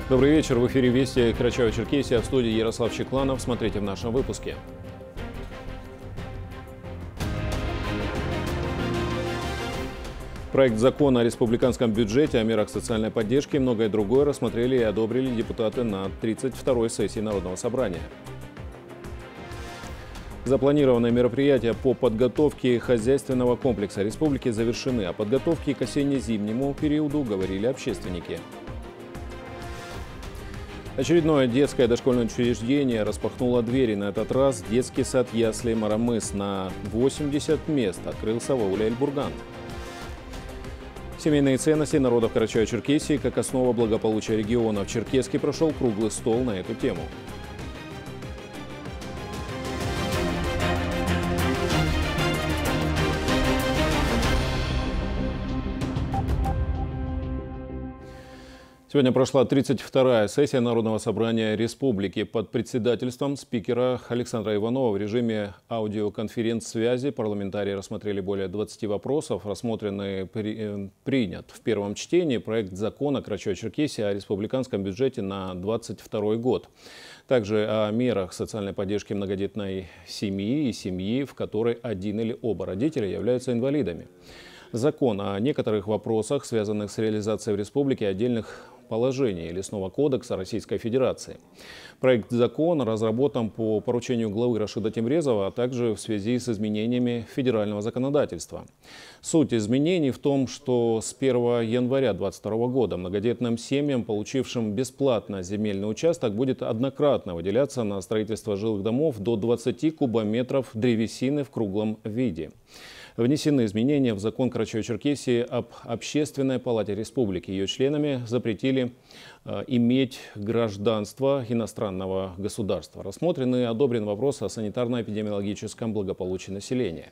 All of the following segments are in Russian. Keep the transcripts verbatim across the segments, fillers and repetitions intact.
Добрый вечер. В эфире Вести Карачаево-Черкесия, в студии Ярослав Чекланов. Смотрите в нашем выпуске. Проект закона о республиканском бюджете, о мерах социальной поддержки и многое другое рассмотрели и одобрили депутаты на тридцать второй сессии Народного собрания. Запланированные мероприятия по подготовке хозяйственного комплекса республики завершены. О подготовке к осенне-зимнему периоду говорили общественники. Очередное детское дошкольное учреждение распахнуло двери. На этот раз детский сад ясли «Марамыс» на восемьдесят мест открылся в ауле Эльбурган. Семейные ценности народов Карачаево-Черкесии как основа благополучия региона. В Черкесске прошел круглый стол на эту тему. Сегодня прошла тридцать вторая сессия Народного собрания республики. Под председательством спикера Александра Иванова в режиме аудиоконференц-связи парламентарии рассмотрели более двадцати вопросов. Рассмотренный при, принят в первом чтении проект закона Карачаево-Черкесии о республиканском бюджете на двадцать второй год. Также о мерах социальной поддержки многодетной семьи и семьи, в которой один или оба родителя являются инвалидами. Закон о некоторых вопросах, связанных с реализацией в республике отдельных положений Лесного кодекса Российской Федерации. Проект закона разработан по поручению главы Рашида Темрезова, а также в связи с изменениями федерального законодательства. Суть изменений в том, что с первого января две тысячи двадцать второго года многодетным семьям, получившим бесплатно земельный участок, будет однократно выделяться на строительство жилых домов до двадцати кубометров древесины в круглом виде. Внесены изменения в закон Карачаево-Черкесии об Общественной палате республики. Ее членами запретили э, иметь гражданство иностранного государства. Рассмотрен и одобрен вопрос о санитарно-эпидемиологическом благополучии населения.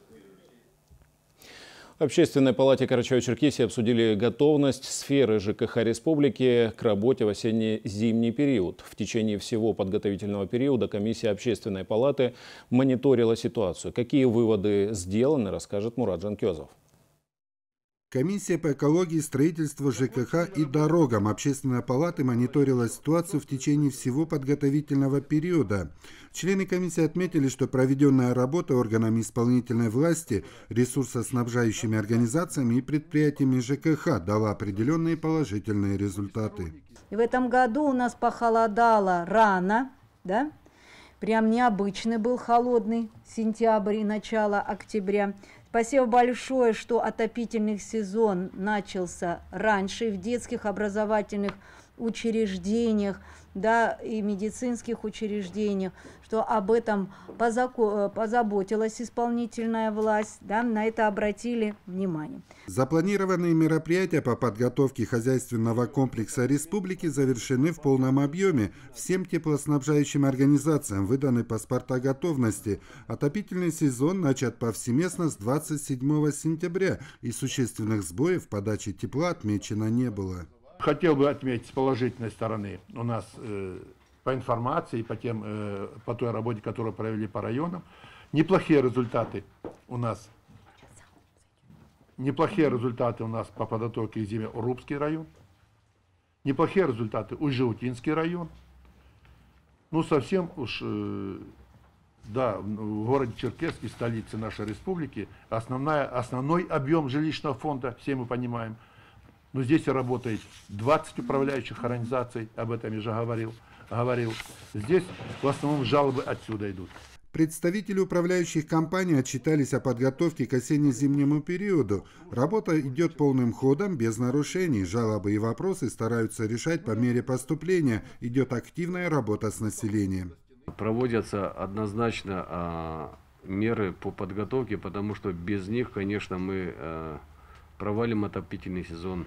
В Общественной палате Карачаево-Черкесии обсудили готовность сферы ЖКХ республики к работе в осенне-зимний период. В течение всего подготовительного периода комиссия Общественной палаты мониторила ситуацию. Какие выводы сделаны, расскажет Мурат Жанкезов. Комиссия по экологии, строительству, ЖКХ и дорогам Общественной палаты мониторила ситуацию в течение всего подготовительного периода. Члены комиссии отметили, что проведенная работа органами исполнительной власти, ресурсоснабжающими организациями и предприятиями ЖКХ дала определенные положительные результаты. И в этом году у нас похолодало рано, да? Прям необычный был холодный сентябрь и начало октября. Спасибо большое, что отопительный сезон начался раньше в детских образовательных учреждениях, да, и медицинских учреждениях, что об этом позаботилась исполнительная власть, да, на это обратили внимание. Запланированные мероприятия по подготовке хозяйственного комплекса республики завершены в полном объеме. Всем теплоснабжающим организациям выданы паспорта готовности. Отопительный сезон начат повсеместно с двадцать седьмого сентября, и существенных сбоев в подаче тепла отмечено не было. Хотел бы отметить с положительной стороны у нас э, по информации, по, тем, э, по той работе, которую провели по районам, неплохие результаты у нас. Неплохие результаты у нас по подготовке к зиме Урупский район. Неплохие результаты Ужеутинский район. Ну совсем уж, э, да, в городе Черкесске, столице нашей республики, основная, основной объем жилищного фонда, все мы понимаем. Но здесь работает двадцать управляющих организаций, об этом я уже говорил. говорил. Здесь в основном жалобы отсюда идут. Представители управляющих компаний отчитались о подготовке к осенне-зимнему периоду. Работа идет полным ходом, без нарушений. Жалобы и вопросы стараются решать по мере поступления. Идет активная работа с населением. Проводятся однозначно а, меры по подготовке, потому что без них, конечно, мы а, провалим отопительный сезон.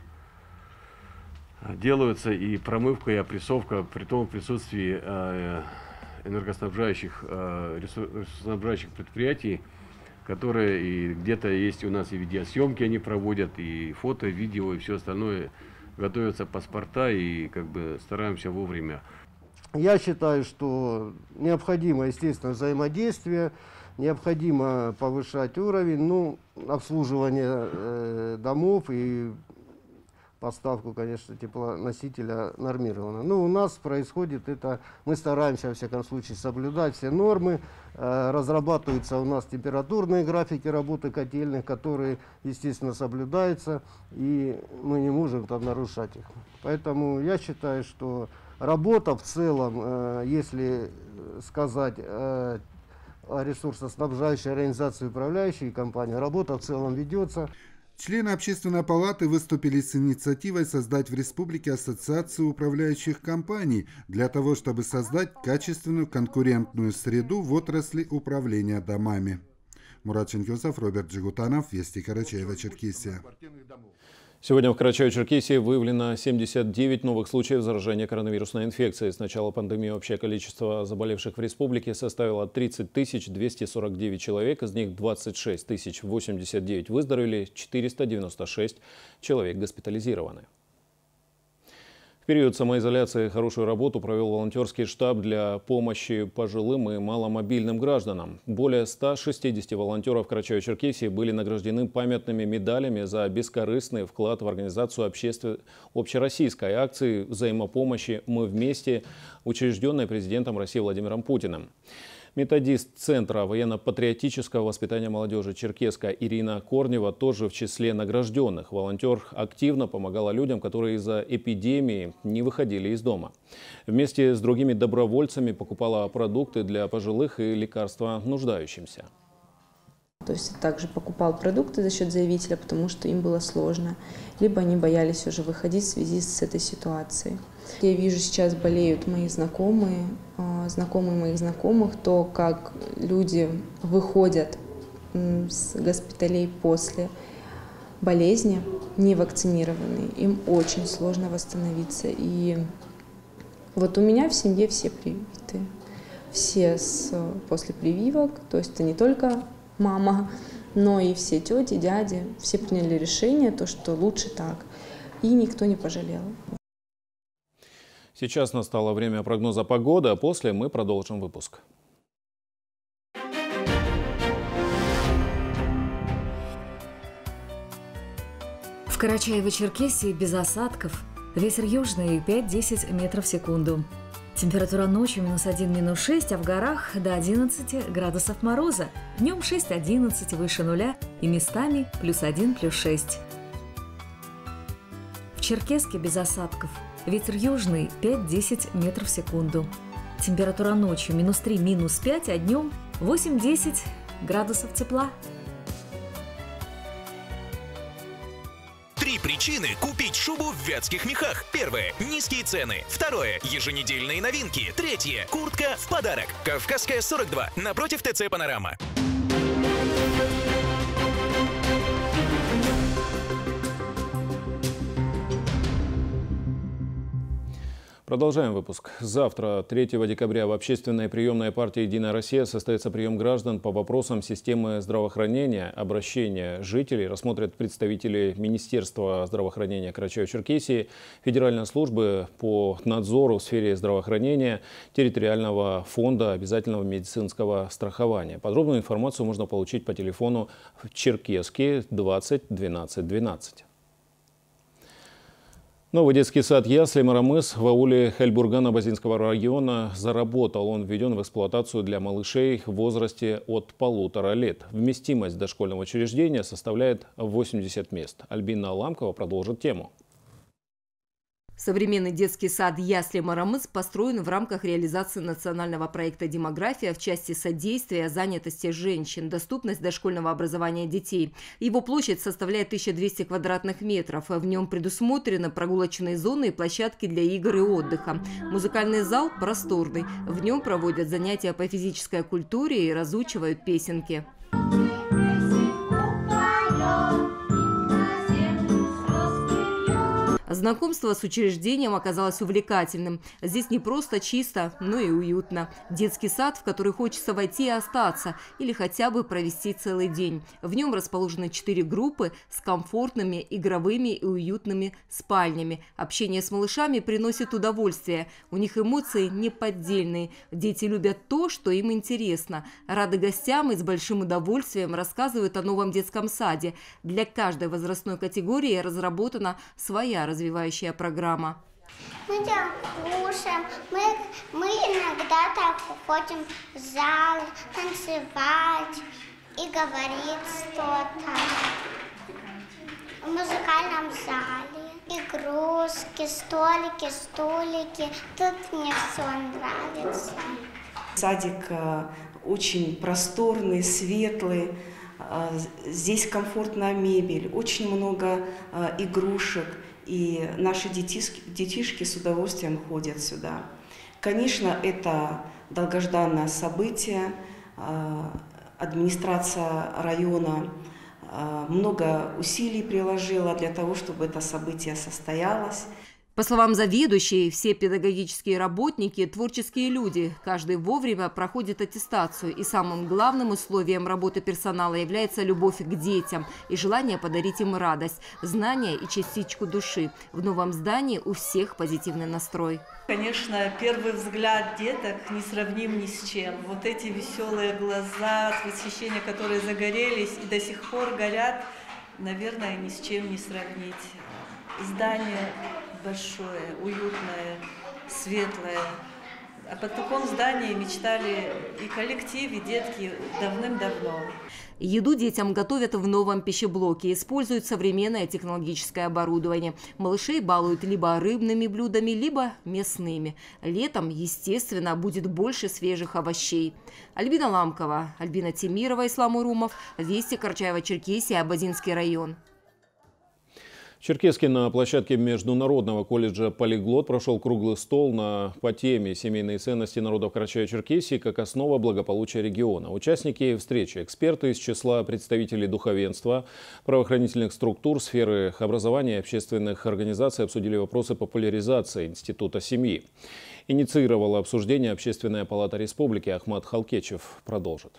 Делаются и промывка, и опрессовка, при том в присутствии э, энергоснабжающих, э, ресурсоснабжающих предприятий, которые и где-то есть у нас и видеосъемки они проводят, и фото, видео, и все остальное. Готовятся паспорта и как бы стараемся вовремя. Я считаю, что необходимо, естественно, взаимодействие, необходимо повышать уровень, ну, обслуживания э, домов и поставку, конечно, теплоносителя нормировано. Но у нас происходит это, мы стараемся, во всяком случае, соблюдать все нормы. Э, разрабатываются у нас температурные графики работы котельных, которые, естественно, соблюдаются, и мы не можем там нарушать их. Поэтому я считаю, что работа в целом, э, если сказать э, о ресурсоснабжающей организации, управляющей компании, работа в целом ведется. Члены Общественной палаты выступили с инициативой создать в республике ассоциацию управляющих компаний для того, чтобы создать качественную конкурентную среду в отрасли управления домами. Мурат Ченкёсов, Роберт Джигутанов, Вести, Карачаево-Черкесия. Сегодня в Карачаево-Черкесии выявлено семьдесят девять новых случаев заражения коронавирусной инфекцией. С начала пандемии общее количество заболевших в республике составило тридцать тысяч двести сорок девять человек, из них двадцать шесть тысяч восемьдесят девять выздоровели, четыреста девяносто шесть человек госпитализированы. В период самоизоляции хорошую работу провел волонтерский штаб для помощи пожилым и маломобильным гражданам. Более ста шестидесяти волонтеров Карачаево-Черкесии были награждены памятными медалями за бескорыстный вклад в организацию обществен... общероссийской акции взаимопомощи «Мы вместе», учрежденной президентом России Владимиром Путиным. Методист Центра военно-патриотического воспитания молодежи Черкеска Ирина Корнева тоже в числе награжденных. Волонтер активно помогала людям, которые из-за эпидемии не выходили из дома. Вместе с другими добровольцами покупала продукты для пожилых и лекарства нуждающимся. То есть также покупал продукты за счет заявителя, потому что им было сложно, либо они боялись уже выходить в связи с этой ситуацией. Я вижу, сейчас болеют мои знакомые, знакомые моих знакомых, то, как люди выходят с госпиталей после болезни, не вакцинированные, им очень сложно восстановиться. И вот у меня в семье все привиты, все с, после прививок, то есть это не только мама, но и все тети, дяди, все приняли решение, то, что лучше так, и никто не пожалел. Сейчас настало время прогноза погоды, а после мы продолжим выпуск. В Карачаево-Черкесии без осадков. Ветер южный пять-десять метров в секунду. Температура ночью минус один, минус шесть, а в горах до одиннадцати градусов мороза. Днем шесть-одиннадцать, выше нуля и местами плюс один, плюс шесть. В Черкесске без осадков. Ветер южный пять-десять метров в секунду. Температура ночью минус три, минус пять, а днем восемь-десять градусов тепла. Три причины купить шубу в Вятских мехах. Первое – низкие цены. Второе – еженедельные новинки. Третье – куртка в подарок. Кавказская, сорок два, напротив ТЦ «Панорама». Продолжаем выпуск. Завтра, третьего декабря, в общественной приемной партии «Единая Россия» состоится прием граждан по вопросам системы здравоохранения. Обращения жителей рассмотрят представители Министерства здравоохранения Карачаево-Черкесии, Федеральной службы по надзору в сфере здравоохранения, территориального фонда обязательного медицинского страхования. Подробную информацию можно получить по телефону в Черкесске двадцать двенадцать двенадцать. Новый детский сад «Ясли Марамыс» в ауле Хельбургана Базинского района заработал. Он введен в эксплуатацию для малышей в возрасте от полутора лет. Вместимость дошкольного учреждения составляет восемьдесят мест. Альбина Ламкова продолжит тему. Современный детский сад «Ясли Марамыс» построен в рамках реализации национального проекта «Демография» в части содействия занятости женщин, доступность дошкольного образования детей. Его площадь составляет тысячу двести квадратных метров. В нем предусмотрены прогулочные зоны и площадки для игр и отдыха. Музыкальный зал просторный. В нем проводят занятия по физической культуре и разучивают песенки. Знакомство с учреждением оказалось увлекательным. Здесь не просто чисто, но и уютно. Детский сад, в который хочется войти и остаться, или хотя бы провести целый день. В нем расположены четыре группы с комфортными, игровыми и уютными спальнями. Общение с малышами приносит удовольствие. У них эмоции неподдельные. Дети любят то, что им интересно. Рады гостям и с большим удовольствием рассказывают о новом детском саде. Для каждой возрастной категории разработана своя развивающая программа. Мы там кушаем, мы, мы иногда так уходим в зал, танцевать и говорить что-то. В музыкальном зале игрушки, столики, столики. Тут мне все нравится. Садик очень просторный, светлый. Здесь комфортная мебель, очень много игрушек. И наши детишки, детишки с удовольствием ходят сюда. Конечно, это долгожданное событие. Администрация района много усилий приложила для того, чтобы это событие состоялось. По словам заведующей, все педагогические работники – творческие люди. Каждый вовремя проходит аттестацию. И самым главным условием работы персонала является любовь к детям и желание подарить им радость, знания и частичку души. В новом здании у всех позитивный настрой. Конечно, первый взгляд деток не сравним ни с чем. Вот эти веселые глаза, от восхищения, которые загорелись и до сих пор горят, наверное, ни с чем не сравнить. Здание большое, уютное, светлое. О таком здании мечтали и коллектив, и детки давным-давно. Еду детям готовят в новом пищеблоке, используют современное технологическое оборудование. Малышей балуют либо рыбными блюдами, либо мясными. Летом, естественно, будет больше свежих овощей. Альбина Ламкова, Альбина Тимирова, Ислам Урумов, Вести, Карачаево-Черкесия, Ободзинский район. В Черкесске на площадке Международного колледжа «Полиглот» прошел круглый стол на, по теме «Семейные ценности народов Карачаево-Черкесии как основа благополучия региона». Участники встречи – эксперты из числа представителей духовенства, правоохранительных структур, сферы образования и общественных организаций обсудили вопросы популяризации института семьи. Инициировала обсуждение Общественная палата республики. Ахмат Халкечев продолжит.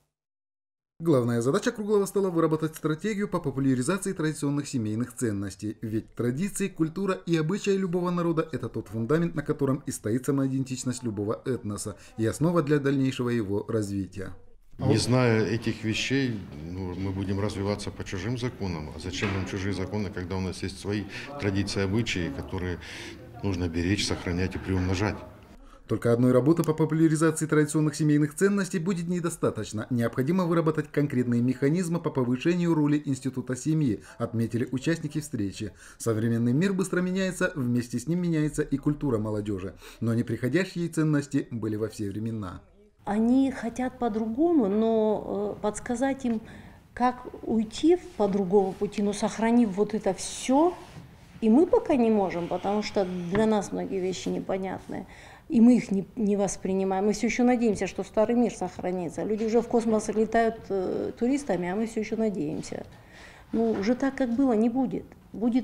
Главная задача круглого стола – выработать стратегию по популяризации традиционных семейных ценностей. Ведь традиции, культура и обычаи любого народа – это тот фундамент, на котором и стоит самоидентичность любого этноса и основа для дальнейшего его развития. Не зная этих вещей, ну, мы будем развиваться по чужим законам. А зачем нам чужие законы, когда у нас есть свои традиции, обычаи, которые нужно беречь, сохранять и приумножать? Только одной работы по популяризации традиционных семейных ценностей будет недостаточно. Необходимо выработать конкретные механизмы по повышению роли института семьи, отметили участники встречи. Современный мир быстро меняется, вместе с ним меняется и культура молодежи. Но неприходящие ценности были во все времена. Они хотят по-другому, но подсказать им, как уйти по другому пути, но сохранив вот это все, и мы пока не можем, потому что для нас многие вещи непонятные. И мы их не, не воспринимаем. Мы все еще надеемся, что старый мир сохранится. Люди уже в космос летают э, туристами, а мы все еще надеемся. Ну, уже так, как было, не будет. Будет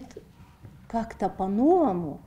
как-то по-новому,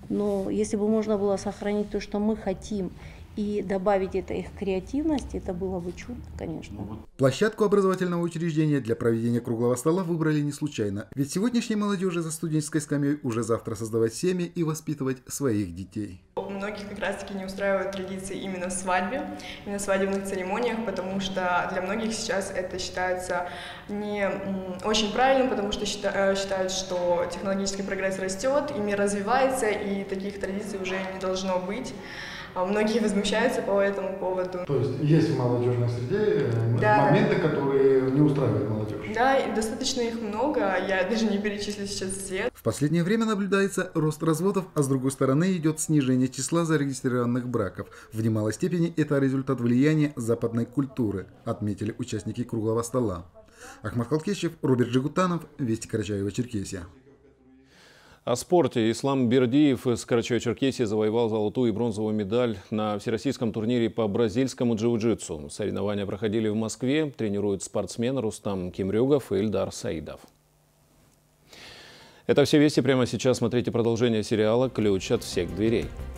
но если бы можно было сохранить то, что мы хотим, и добавить это их креативность, это было бы чудо, конечно. Площадку образовательного учреждения для проведения круглого стола выбрали не случайно. Ведь сегодняшней молодежи за студенческой скамьей уже завтра создавать семьи и воспитывать своих детей. Многих как раз-таки не устраивают традиции именно в свадьбе, именно в свадебных церемониях, потому что для многих сейчас это считается не очень правильным, потому что считают, что технологический прогресс растет, и мир развивается, и таких традиций уже не должно быть. Многие возмущаются по этому поводу. То есть есть в молодежной среде да, моменты, да. которые не устраивают молодежь? Да, и достаточно их много, я даже не перечислю сейчас все. В последнее время наблюдается рост разводов, а с другой стороны идет снижение числа зарегистрированных браков. В немалой степени это результат влияния западной культуры, отметили участники круглого стола. Ахмат Халкечев, Роберт Жигутанов, Вести, Карачаево-Черкесия. О спорте. Ислам Бердиев из Карачаево-Черкесии завоевал золотую и бронзовую медаль на всероссийском турнире по бразильскому джиу-джитсу. Соревнования проходили в Москве. Тренируют спортсмены Рустам Кимрюгов и Эльдар Саидов. Это все вести прямо сейчас. Смотрите продолжение сериала «Ключ от всех дверей».